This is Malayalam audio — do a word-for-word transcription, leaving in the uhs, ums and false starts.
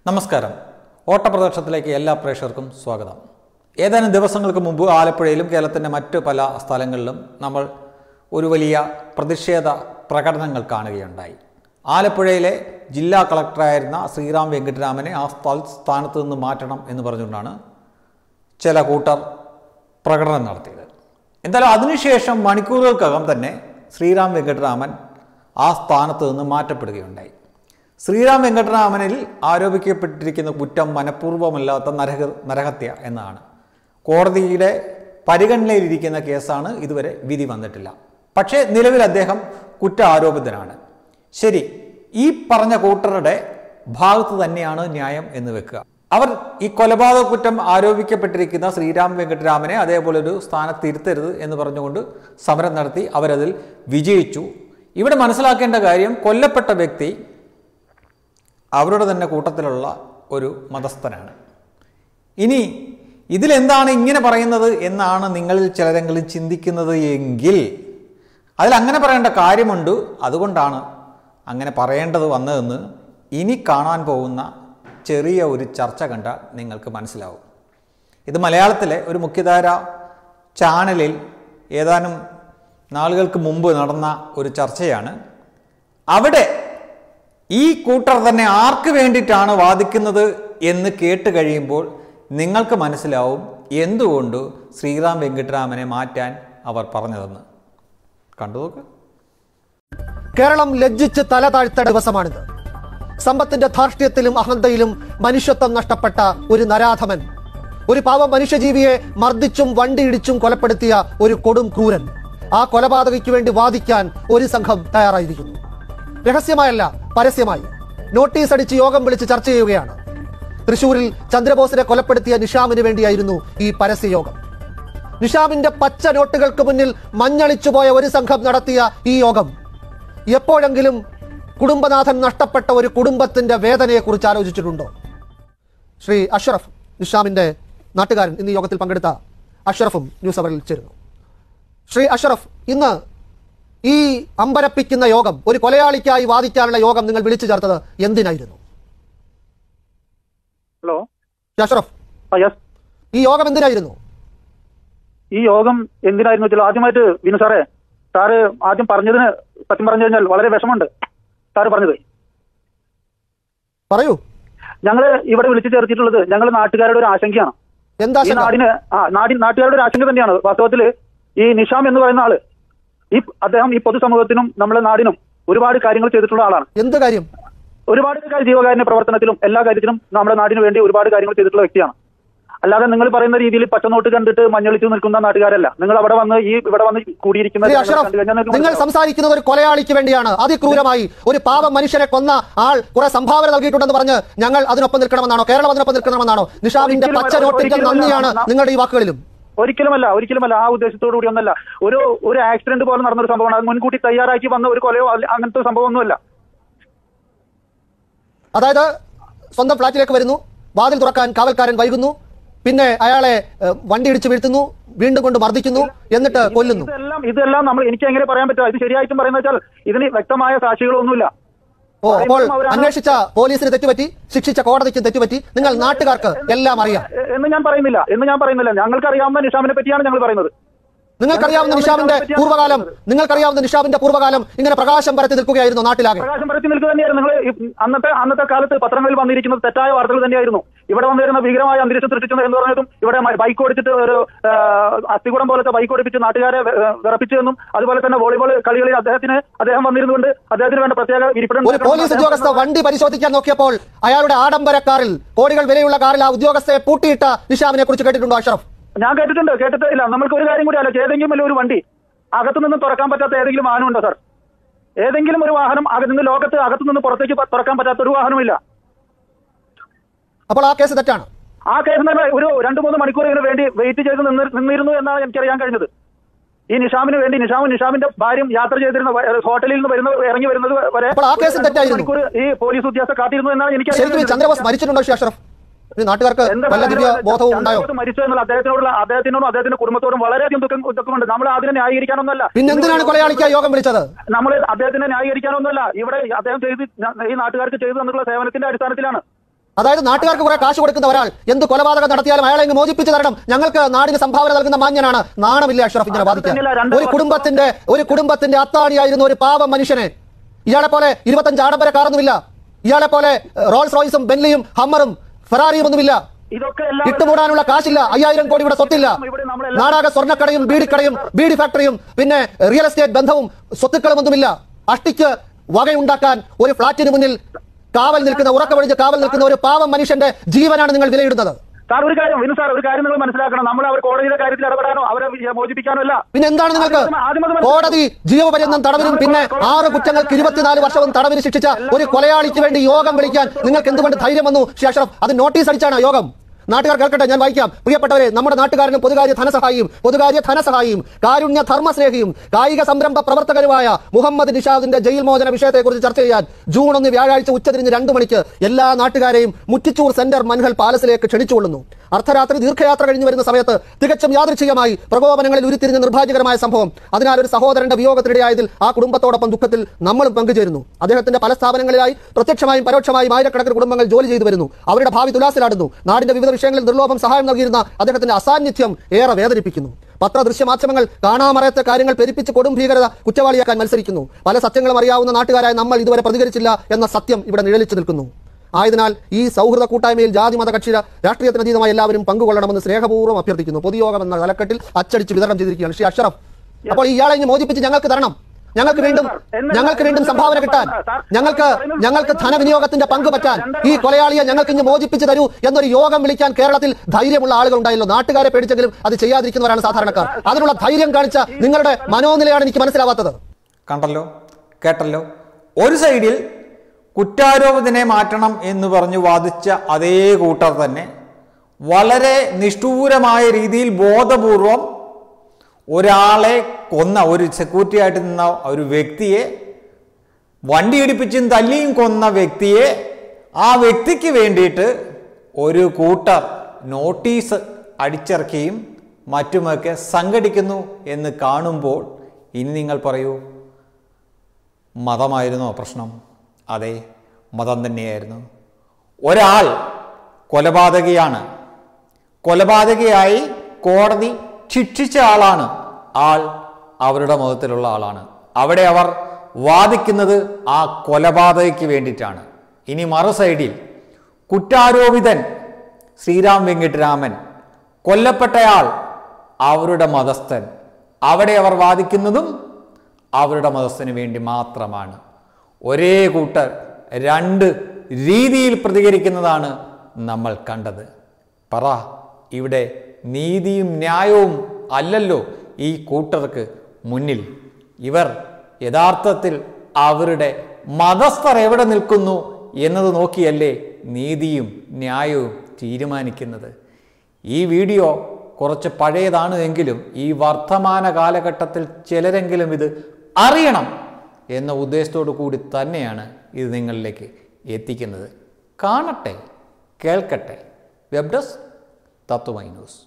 നമസ്കാരം. ഓട്ടപ്രദർശനത്തിലേക്ക് എല്ലാ പ്രേക്ഷകർക്കും സ്വാഗതം. ഏതാനും ദിവസങ്ങൾക്ക് മുമ്പ് ആലപ്പുഴയിലും കേരളത്തിൻ്റെ മറ്റ് പല സ്ഥലങ്ങളിലും നമ്മൾ ഒരു വലിയ പ്രതിഷേധ പ്രകടനങ്ങൾ കാണുകയുണ്ടായി. ആലപ്പുഴയിലെ ജില്ലാ കളക്ടറായിരുന്ന ശ്രീറാം വെങ്കിട്ടരാമനെ ആ സ്ഥാനത്ത് നിന്ന് മാറ്റണം എന്ന് പറഞ്ഞുകൊണ്ടാണ് ചില കൂട്ടർ പ്രകടനം നടത്തിയത്. എന്തായാലും അതിനുശേഷം മണിക്കൂറുകൾക്കകം തന്നെ ശ്രീറാം വെങ്കിട്ടരാമൻ ആ സ്ഥാനത്ത് നിന്ന് മാറ്റപ്പെടുകയുണ്ടായി. ശ്രീറാം വെങ്കിട്ടരാമനിൽ ആരോപിക്കപ്പെട്ടിരിക്കുന്ന കുറ്റം മനഃപൂർവ്വമല്ലാത്ത നരഹ നരഹത്യ എന്നാണ്. കോടതിയുടെ പരിഗണനയിലിരിക്കുന്ന കേസാണ്, ഇതുവരെ വിധി വന്നിട്ടില്ല. പക്ഷേ നിലവിൽ അദ്ദേഹം കുറ്റാരോപിതനാണ്. ശരി, ഈ പറഞ്ഞ കൂട്ടരുടെ ഭാഗത്ത് തന്നെയാണ് ന്യായം എന്ന് വെക്കുക. അവർ ഈ കൊലപാതക കുറ്റം ആരോപിക്കപ്പെട്ടിരിക്കുന്ന ശ്രീറാം വെങ്കിട്ടരാമനെ അതേപോലെ ഒരു സ്ഥാനത്തിരുത്തരുത് എന്ന് പറഞ്ഞുകൊണ്ട് സമരം നടത്തി അവരതിൽ വിജയിച്ചു. ഇവിടെ മനസ്സിലാക്കേണ്ട കാര്യം, കൊല്ലപ്പെട്ട വ്യക്തി അവരുടെ തന്നെ കൂട്ടത്തിലുള്ള ഒരു മതസ്ഥനാണ്. ഇനി ഇതിലെന്താണ് ഇങ്ങനെ പറയുന്നത് എന്നാണ് നിങ്ങളിൽ ചിലരെങ്കിലും ചിന്തിക്കുന്നത് എങ്കിൽ അതിലങ്ങനെ പറയേണ്ട കാര്യമുണ്ട്. അതുകൊണ്ടാണ് അങ്ങനെ പറയേണ്ടത് വന്നതെന്ന് ഇനി കാണാൻ പോകുന്ന ചെറിയ ഒരു ചർച്ച കണ്ടാൽ നിങ്ങൾക്ക് മനസ്സിലാവും. ഇത് മലയാളത്തിലെ ഒരു മുഖ്യധാര ചാനലിൽ ഏതാനും നാളുകൾക്ക് മുമ്പ് നടന്ന ഒരു ചർച്ചയാണ്. അവിടെ ഈ കൂട്ടർ തന്നെ ആർക്ക് വേണ്ടിയിട്ടാണ് വാദിക്കുന്നത് എന്ന് കേട്ട് കഴിയുമ്പോൾ നിങ്ങൾക്ക് മനസ്സിലാവും എന്തുകൊണ്ട് ശ്രീറാം വെങ്കിട്ടരാമനെ മാറ്റാൻ അവർ പറഞ്ഞതെന്ന്. കണ്ടു നോക്ക്. കേരളം ലജ്ജിച്ച് തല താഴ്ത്ത ദിവസമാണിത്. സമ്പത്തിന്റെ ധാർഷ്ട്യത്തിലും അഹന്തയിലും മനുഷ്യത്വം നഷ്ടപ്പെട്ട ഒരു നരാധമൻ, ഒരു പാവം മനുഷ്യജീവിയെ മർദ്ദിച്ചും വണ്ടിയിടിച്ചും കൊലപ്പെടുത്തിയ ഒരു കൊടും ക്രൂരൻ, ആ കൊലപാതകയ്ക്ക് വേണ്ടി വാദിക്കാൻ ഒരു സംഘം തയ്യാറായിരിക്കുന്നു. രഹസ്യമായല്ല, പരസ്യമായി നോട്ടീസ് അടിച്ച് യോഗം വിളിച്ച് ചർച്ച ചെയ്യുകയാണ്. തൃശൂരിൽ ചന്ദ്രബോസിനെ കൊലപ്പെടുത്തിയ നിഷാമിന് വേണ്ടിയായിരുന്നു ഈ പരസ്യ യോഗം. നിഷാമിന്റെ പച്ച നോട്ടുകൾക്ക് മുന്നിൽ മഞ്ഞളിച്ചുപോയ ഒരു സംഘം നടത്തിയ ഈ യോഗം എപ്പോഴെങ്കിലും കുടുംബനാഥൻ നഷ്ടപ്പെട്ട ഒരു കുടുംബത്തിന്റെ വേദനയെ കുറിച്ച് ആലോചിച്ചിട്ടുണ്ടോ? ശ്രീ അഷ്റഫ്, നിഷാമിന്റെ നാട്ടുകാരൻ, ഇന്ന് ഈ യോഗത്തിൽ പങ്കെടുത്ത അഷ്റഫും ന്യൂസ് അവറിൽ ചേരുന്നു. ശ്രീ അഷ്റഫ്, ഇന്ന് ഈ അമ്പരപ്പിക്കുന്ന യോഗം, ഒരു കൊലയാളിക്കായി വാദിക്കാനുള്ള യോഗം നിങ്ങൾ വിളിച്ചു ചേർത്തത് എന്തിനായിരുന്നു? ഹലോ അഷ്റഫ്, ഈ യോഗം എന്തിനായിരുന്നു? ഈ യോഗം എന്തിനായിരുന്നു വെച്ചാൽ, ആദ്യമായിട്ട് വിനു സാറേ, സാറ് ആദ്യം പറഞ്ഞതിന് സത്യം പറഞ്ഞു കഴിഞ്ഞാൽ വളരെ വിഷമമുണ്ട്. സാറ് പറഞ്ഞത് പറയൂ. ഞങ്ങള് ഇവിടെ വിളിച്ചു ചേർത്തിട്ടുള്ളത് ഞങ്ങൾ നാട്ടുകാരുടെ ഒരു ആശങ്കയാണ്. എന്താ ഈ നാടിന് ആ നാടി നാട്ടുകാരുടെ ഒരു ആശങ്ക തന്നെയാണ്. വാസ്തവത്തില് ഈ നിഷാം എന്ന് പറയുന്ന ആള്, ഈ അദ്ദേഹം ഈ പൊതുസമൂഹത്തിനും നമ്മുടെ നാടിനും ഒരുപാട് കാര്യങ്ങൾ ചെയ്തിട്ടുള്ള ആളാണ്. എന്ത് കാര്യം? ഒരുപാട് ജീവകാരുണ്യ പ്രവർത്തനത്തിലും എല്ലാ കാര്യത്തിലും നമ്മുടെ നാടിന് വേണ്ടി ഒരുപാട് കാര്യങ്ങൾ ചെയ്തിട്ടുള്ള വ്യക്തിയാണ്. അല്ലാതെ നിങ്ങൾ പറയുന്ന രീതിയിൽ പച്ചനോട്ട് കണ്ടിട്ട് മഞ്ഞളിച്ചു നിൽക്കുന്ന നാട്ടുകാരല്ല. നിങ്ങൾ അവിടെ വന്ന് ഈ ഇവിടെ വന്ന് കൂടിയിരിക്കുന്ന നിങ്ങൾ സംസാരിക്കുന്നത് ഒരു കൊലയാളിക്ക് വേണ്ടിയാണ്. അതിക്രൂരമായി ഒരു പാവം മനുഷ്യരെ കൊന്ന ആൾ കുറെ സംഭാവന നൽകിയിട്ടുണ്ടെന്ന് പറഞ്ഞ് ഞങ്ങൾ അതിനൊപ്പം നിൽക്കണമെന്നാണോ? കേരളം അതിനൊപ്പം നിൽക്കണമെന്നാണോ? നിഷാമിന്റെ പച്ച നോട്ടിന്റെ നന്ദിയാണ് നിങ്ങളുടെ ഈ വാക്കുകളിലും. ഒരിക്കലുമല്ല, ഒരിക്കലുമല്ല. ആ ഉദ്ദേശത്തോടു കൂടി ഒന്നല്ല. ഒരു ഒരു ആക്സിഡന്റ് പോലെ നടന്നൊരു സംഭവമാണ്. അത് മുൻകൂട്ടി തയ്യാറാക്കി വന്ന ഒരു കൊലയോ അങ്ങനത്തെ സംഭവമൊന്നുമല്ല. അതായത് സ്വന്തം ഫ്ളാറ്റിലേക്ക് വരുന്നു, വാതിൽ തുറക്കാൻ കാവൽക്കാരൻ വൈകുന്നു, പിന്നെ അയാളെ വണ്ടി ഇടിച്ച് വീഴ്ത്തുന്നു, വീണ്ടും കൊണ്ട് മർദ്ദിക്കുന്നു, എന്നിട്ട് കൊല്ലുന്നു. ഇതെല്ലാം ഇതെല്ലാം നമ്മൾ എനിക്ക് എങ്ങനെ പറയാൻ പറ്റുക? ഇത് ശരിയായിട്ടും പറയുന്നത് വെച്ചാൽ ഇതിന് വ്യക്തമായ സാക്ഷികളൊന്നുമില്ല. ഓ, അപ്പോൾ അന്വേഷിച്ച പോലീസിന് തെറ്റുപറ്റി, ശിക്ഷിച്ച കോടതിക്ക് തെറ്റുപറ്റി, നിങ്ങൾ നാട്ടുകാർക്ക് എല്ലാം അറിയാം എന്ന് ഞാൻ പറയുന്നില്ല എന്ന് ഞാൻ പറയുന്നില്ല ഞങ്ങൾക്ക് അറിയാവുന്ന നിഷാമിനെ പറ്റിയാണ് ഞങ്ങൾ പറയുന്നത്. നിങ്ങൾക്കറിയാവുന്ന നിഷാമിന്റെ പൂർവ്വകാലം നിങ്ങൾക്കറിയാവുന്ന നിഷാമിന്റെ പൂർവ്വകാലം ഇങ്ങനെ പ്രകാശം പരത്തി നിൽക്കുകയായിരുന്നു നാട്ടിലാകെ. പ്രകാശം പരത്തി നിൽക്കുക തന്നെയായിരുന്നു. നിങ്ങൾ അന്നത്തെ അന്നത്തെ കാലത്ത് പത്രങ്ങളിൽ വന്നിരിക്കുന്നത് തെറ്റായ വാർത്തകൾ തന്നെയായിരുന്നു. ഇവിടെ വന്നിരുന്ന ഭീകരമായ അന്തരീക്ഷം സൃഷ്ടിച്ചത് എന്ന് പറഞ്ഞതും ഇവിടെ ബൈക്ക് ഓടിച്ചിട്ട് ഒരു അസ്ഥികൂടം പോലത്തെ ബൈക്ക് ഓടിപ്പിച്ച് നാട്ടുകാരെ വിറപ്പിച്ചതെന്നും അതുപോലെ തന്നെ വോളിബോൾ കളികളിൽ അദ്ദേഹത്തിന് അദ്ദേഹം വന്നിരുന്നുകൊണ്ട് അദ്ദേഹത്തിന് വേണ്ട പ്രത്യേക ഇരിപ്പിടം. ഒരു പോലീസ് ഉദ്യോഗസ്ഥ വണ്ടി പരിശോധിക്കാൻ നോക്കിയപ്പോൾ അയാളുടെ ആഡംബര കാറിൽ, കോടികൾ വിലയുള്ള കാറിൽ ആ ഉദ്യോഗസ്ഥയെ പൂട്ടിയിട്ട നിഷാമിനെ കുറിച്ച് കേട്ടിട്ടുണ്ടോ അഷ്റഫ്? ഞാൻ കേട്ടിട്ടുണ്ട്, കേട്ടിട്ടില്ല. നമ്മൾക്ക് ഒരു കാര്യം കൂടി ആലോചിച്ച്, ഏതെങ്കിലും വലിയ ഒരു വണ്ടി അകത്തു നിന്ന് തുറക്കാൻ പറ്റാത്ത ഏതെങ്കിലും വാഹനം ഉണ്ടോ സാർ? ഏതെങ്കിലും ഒരു വാഹനം അകത്തുനിന്ന് ലോകത്ത് അകത്തു നിന്ന് പുറത്തേക്ക് തുറക്കാൻ പറ്റാത്ത ഒരു വാഹനമില്ല. അപ്പോൾ ആ കേസ് തെറ്റാണ്. ആ കേസ് ഒരു രണ്ടു മൂന്ന് മണിക്കൂർ ഇതിന് വേണ്ടി വെയിറ്റ് ചെയ്ത് നിന്നിരുന്നു എന്നാണ് എനിക്കറിയാൻ കഴിഞ്ഞത്. ഈ നിഷാമിന് വേണ്ടി നിഷാമും നിഷാമിന്റെ ഭാര്യയും യാത്ര ചെയ്തിരുന്ന ഹോട്ടലിൽ നിന്ന് വരുന്ന ഇറങ്ങി വരുന്നത് വരെ മണിക്കൂർ ഈ പോലീസ് ഉദ്യോഗസ്ഥർ കാത്തിരുന്നു എന്നാണ് എനിക്ക്. ചന്ദ്രബോസ് മരിച്ചിട്ടുണ്ടോ അഷ്റഫ്? നാട്ടുകാർക്ക് ബോധവും ഉണ്ടായോ? മരിച്ചു എന്നുള്ള അദ്ദേഹത്തിനോടുള്ള അദ്ദേഹത്തിനോടും അദ്ദേഹത്തിന്റെ കുടുംബത്തോടും വളരെയധികം ദുഃഖം ദുഃഖമുണ്ട്. നമ്മൾ അതിനെ ന്യായീകരിക്കാനൊന്നല്ല. പിന്നെ എന്തിനാണ് കൊലയാളിക്കായി യോഗം വിളിച്ചത്? നമ്മൾ അദ്ദേഹത്തിനെ ന്യായീകരിക്കാനൊന്നല്ല. ഇവിടെ അദ്ദേഹം ചെയ്ത് ഈ നാട്ടുകാർക്ക് ചെയ്തു തന്നിട്ടുള്ള സേവനത്തിന്റെ അടിസ്ഥാനത്തിലാണ്. അതായത് നാട്ടുകാർക്ക് കുറെ കാശ് കൊടുക്കുന്ന ഒരാൾ എന്ത് കൊലപാതകം നടത്തിയാലും അയാളെ ഇങ്ങ് മോചിപ്പിച്ചു തരണം, ഞങ്ങൾക്ക് നാടിന് സംഭാവന നൽകുന്ന മാന്യനാണ്. നാണമില്ല അഷ്റഫ് ഇങ്ങനെ ബാധിക്കാൻ? ഒരു കുടുംബത്തിന്റെ ഒരു കുടുംബത്തിന്റെ അത്താണിയായിരുന്ന ഒരു പാവം മനുഷ്യനെ ഇയാളെ പോലെ ഇരുപത്തഞ്ച് ആഡംബര കാറൊന്നുമില്ല, ഇയാളെ പോലെ റോൾസ് റോയ്സും ബെൻലിയും ഹമ്മറും ഫെറാറിയും ഒന്നുമില്ല, ഇട്ടുമൂടാനുള്ള കാശില്ല, അയ്യായിരം കോടി ഇവിടെ സ്വത്തില്ല, നാടാകെ സ്വർണ്ണക്കടയും ബീഡിക്കടയും ബീഡി ഫാക്ടറിയും പിന്നെ റിയൽ എസ്റ്റേറ്റ് ബന്ധവും സ്വത്തുക്കളും ഒന്നുമില്ല. അഷ്ടിക്ക് വകയുണ്ടാക്കാൻ ഒരു ഫ്ളാറ്റിന് മുന്നിൽ കാവൽ നിൽക്കുന്ന ഉറക്കമൊഴിഞ്ഞ് കാവൽ നിൽക്കുന്ന ഒരു പാവം മനുഷ്യന്റെ ജീവനാണ് നിങ്ങൾ വിലയിടുന്നത്. സാർ ഒരു കാര്യം വിനു സാർ ഒരു കാര്യം നിങ്ങൾ മനസ്സിലാക്കണം, നമ്മൾ അവർ കോടതിയുടെ കാര്യത്തിൽ ഇടപെടാനോ അവരെ മോചിപ്പിക്കാനോ അല്ല. പിന്നെ എന്താണ് നിങ്ങൾക്ക് കോടതി ജീവപര്യന്തം തടവിനും പിന്നെ ആറ് കുറ്റങ്ങൾക്ക് ഇരുപത്തിനാല് വർഷവും തടവിന് ശിക്ഷിച്ച ഒരു കൊലയാളിക്ക് വേണ്ടി യോഗം വിളിക്കാൻ നിങ്ങൾക്ക് എന്തുകൊണ്ട് ധൈര്യം വന്നു ശ്രീ അഷ്റഫ്? അത് നോട്ടീസ് അടിച്ചാണ് യോഗം. നാട്ടുകാർ കേൾക്കട്ടെ, ഞാൻ വായിക്കാം. പ്രിയപ്പെട്ടവരെ, നമ്മുടെ നാട്ടുകാരനും പൊതുകാര്യ ധനസഹായിയും പൊതുകാര്യ ധനസഹായിയും കാരുണ്യ ധർമ്മസ്നേഹിയും കായിക സംരംഭ പ്രവർത്തകരുമായ മുഹമ്മദ് നിഷാദിന്റെ ജയിൽ മോചന വിഷയത്തെക്കുറിച്ച് ചർച്ച ചെയ്യാൻ ജൂൺ ഒന്ന് വ്യാഴാഴ്ച ഉച്ചതിരിഞ്ഞ് രണ്ടു മണിക്ക് എല്ലാ നാട്ടുകാരെയും മുറ്റിച്ചൂർ സെന്റർ മൻഹൽ പാലസിലേക്ക് ക്ഷണിച്ചുകൊള്ളുന്നു. അർദ്ധരാത്രി ദീർഘയാത്ര കഴിഞ്ഞു വരുന്ന സമയത്ത് തികച്ചും യാദൃച്ഛികമായി പ്രകോപനങ്ങളിൽ ഉരുത്തിരിഞ്ഞ നിർഭാഗ്യകരമായ സംഭവം. അതിനാൽ ഒരു സഹോദരന്റെ വിയോഗത്തിനിടയായതിൽ ആ കുടുംബത്തോടൊപ്പം ദുഃഖത്തിൽ നമ്മളും പങ്കുചേരുന്നു. അദ്ദേഹത്തിന്റെ പല സ്ഥാപനങ്ങളിലായി പ്രത്യക്ഷമായും പരോക്ഷമായും ആയിരക്കണക്കിന് കുടുംബങ്ങൾ ജോലി ചെയ്തു വരുന്നു. അവരുടെ ഭാവി തുലാസിലാടുന്നു. നാടിന്റെ വിവിധ വിഷയങ്ങളിൽ നിർലോഭം സഹായം നൽകിയിരുന്ന അദ്ദേഹത്തിന്റെ അസാന്നിധ്യം ഏറെ വേദനിപ്പിക്കുന്നു. പത്ര ദൃശ്യ മാധ്യമങ്ങൾ കാണാമറയത്തെ കാര്യങ്ങൾ പെരുപ്പിച്ച് കൊടും ഭീകരത കുറ്റവാളിയാക്കാൻ മത്സരിക്കുന്നു. പല സത്യങ്ങളും അറിയാവുന്ന നാട്ടുകാരായ നമ്മൾ ഇതുവരെ പ്രതികരിച്ചില്ല എന്ന സത്യം ഇവിടെ നിഴലിച്ചു നിൽക്കുന്നു. ആയതിനാൽ ഈ സൗഹൃദ കൂട്ടായ്മയിൽ ജാതി മത കക്ഷി രാഷ്ട്രീയത്തിനതീതമായി എല്ലാവരും പങ്കുകൊള്ളണമെന്ന് സ്നേഹപൂർവ്വം അഭ്യർത്ഥിക്കുന്നു. പൊതുയോഗം എന്ന തലക്കെട്ടിൽ അച്ചടിച്ച് വിതരണം ചെയ്തിരിക്കുകയാണ് ശ്രീ അഷ്റഫ്. അപ്പോൾ ഇയാളെ ഇനി മോചിപ്പിച്ച് ഞങ്ങൾക്ക് തരണം. ഞങ്ങൾക്ക് വീണ്ടും ഞങ്ങൾക്ക് വീണ്ടും സംഭാവന കിട്ടാൻ, ഞങ്ങൾക്ക് ഞങ്ങൾക്ക് ധനവിനിയോഗത്തിന്റെ പങ്ക് പറ്റാൻ, ഈ കൊലയാളിയെ ഞങ്ങൾക്ക് ഇനി മോചിപ്പിച്ച് തരൂ എന്നൊരു യോഗം വിളിക്കാൻ കേരളത്തിൽ ധൈര്യമുള്ള ആളുകൾ ഉണ്ടായല്ലോ. നാട്ടുകാരെ പേടിച്ചെങ്കിലും അത് ചെയ്യാതിരിക്കുന്നവരാണ് സാധാരണക്കാർ. അതിനുള്ള ധൈര്യം കാണിച്ച നിങ്ങളുടെ മനോനിലയാണ് എനിക്ക് മനസ്സിലാവാത്തത്. കണ്ടല്ലോ, കേട്ടല്ലോ. ഒരു സൈഡിൽ കുറ്റാരോപിതനെ മാറ്റണം എന്ന് പറഞ്ഞു വാദിച്ച അതേ കൂട്ടർ തന്നെ വളരെ നിഷ്ഠൂരമായ രീതിയിൽ ബോധപൂർവം ഒരാളെ കൊന്ന, ഒരു സെക്യൂരിറ്റി ആയിട്ട് നിന്ന ഒരു വ്യക്തിയെ വണ്ടി ഇടിപ്പിച്ചും തല്ലിയും കൊന്ന വ്യക്തിയെ, ആ വ്യക്തിക്ക് വേണ്ടിയിട്ട് ഒരു കൂട്ടർ നോട്ടീസ് അടിച്ചിറക്കിയും മറ്റുമൊക്കെ സംഘടിക്കുന്നു എന്ന് കാണുമ്പോൾ ഇനി നിങ്ങൾ പറയൂ, മതമായിരുന്നോ പ്രശ്നം? അതെ, മതം തന്നെയായിരുന്നു. ഒരാൾ കൊലപാതകിയാണ്, കൊലപാതകിയായി കോടതി ശിക്ഷിച്ച ആളാണ്, ആൾ അവരുടെ മതത്തിലുള്ള ആളാണ്. അവിടെ അവർ വാദിക്കുന്നത് ആ കൊലപാതകയ്ക്ക് വേണ്ടിയിട്ടാണ്. ഇനി മറു സൈഡിൽ കുറ്റാരോപിതൻ ശ്രീരാം വെങ്കിട്ടരാമൻ, കൊല്ലപ്പെട്ടയാൾ അവരുടെ മതസ്ഥൻ, അവിടെ അവർ വാദിക്കുന്നതും അവരുടെ മതസ്ഥന് വേണ്ടി മാത്രമാണ്. ഒരേ കൂട്ടർ രണ്ട് രീതിയിൽ പ്രതികരിക്കുന്നതാണ് നമ്മൾ കണ്ടത്. പറ, ഇവിടെ നീതിയും ന്യായവും അല്ലല്ലോ ഈ കൂട്ടർക്ക് മുന്നിൽ. ഇവർ യഥാർത്ഥത്തിൽ അവരുടെ മതസ്ഥർ എവിടെ നിൽക്കുന്നു എന്നത് നോക്കിയല്ലേ നീതിയും ന്യായവും തീരുമാനിക്കുന്നത്. ഈ വീഡിയോ കുറച്ച് പഴയതാണ് എങ്കിലും ഈ വർത്തമാന കാലഘട്ടത്തിൽ ചിലരെങ്കിലും ഇത് അറിയണം എന്ന ഉദ്ദേശത്തോടു കൂടി തന്നെയാണ് ഇത് നിങ്ങളിലേക്ക് എത്തിക്കുന്നത്. കാണട്ടെ, കേൾക്കട്ടെ. Web desk Tatwamayi news.